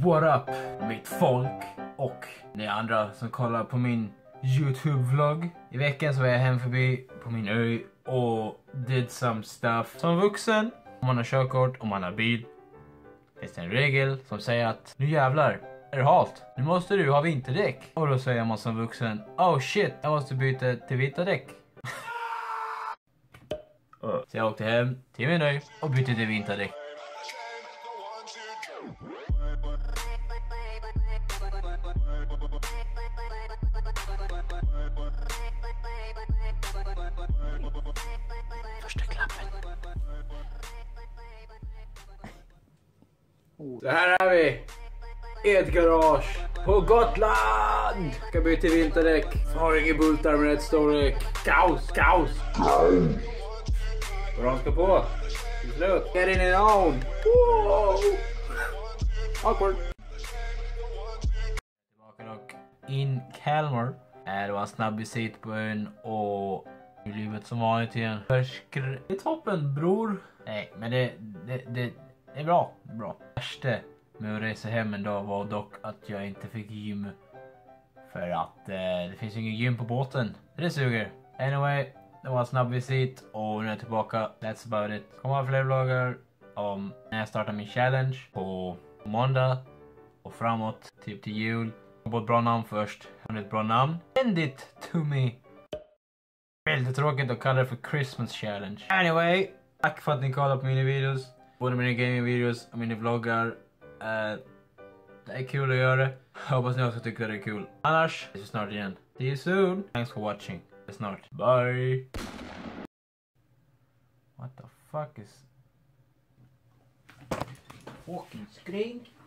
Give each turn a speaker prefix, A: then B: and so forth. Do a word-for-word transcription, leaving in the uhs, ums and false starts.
A: What up, mitt folk och ni andra som kollar på min YouTube-vlogg. I veckan så var jag hem förbi på min ö och did some stuff. Som vuxen, om man har körkort, om man har bil, finns det en regel som säger att nu jävlar är det halt. Nu måste du ha vinterdäck. Och då säger man som vuxen, oh shit, jag måste byta till vita däck. Så jag åkte hem till min ö och bytte till vinterdäck. Första klappen. Så här är vi i ett garage på Gotland. Ska byta till vinterdäck. Har inga bultar med rätt storlek. Kaos, kaos. Bra, ska på. Slut. Get in it on. Wow. Awkward. Tillbaka dock. In Kalmar. Det var en snabb visit på ön och i livet som vanligt igen. Förskr... Det är toppen, bror. Nej, men det, det, det, det är bra. Det är bra. Det värsta med att resa hem en dag var dock att jag inte fick gym. För att eh, det finns ingen gym på båten. Det suger. Anyway, det var en snabb visit och nu är jag tillbaka. That's about it. Det kommer fler vloggar om när jag startar min challenge på måndag och framåt, typ till jul. Jag har ett bra namn först. Jag har ett bra namn. Send it to me. Väldigt tråkigt att kalla det för Christmas challenge. Anyway, tack för att ni kollar på mina videos. Både mina gaming videos och mina vloggar. Uh, det är kul att göra det. Jag hoppas ni också tycker det är kul. Annars, ses vi snart igen. See you soon. Thanks for watching. Ses snart. Bye. What the fuck is... Fucking skrik.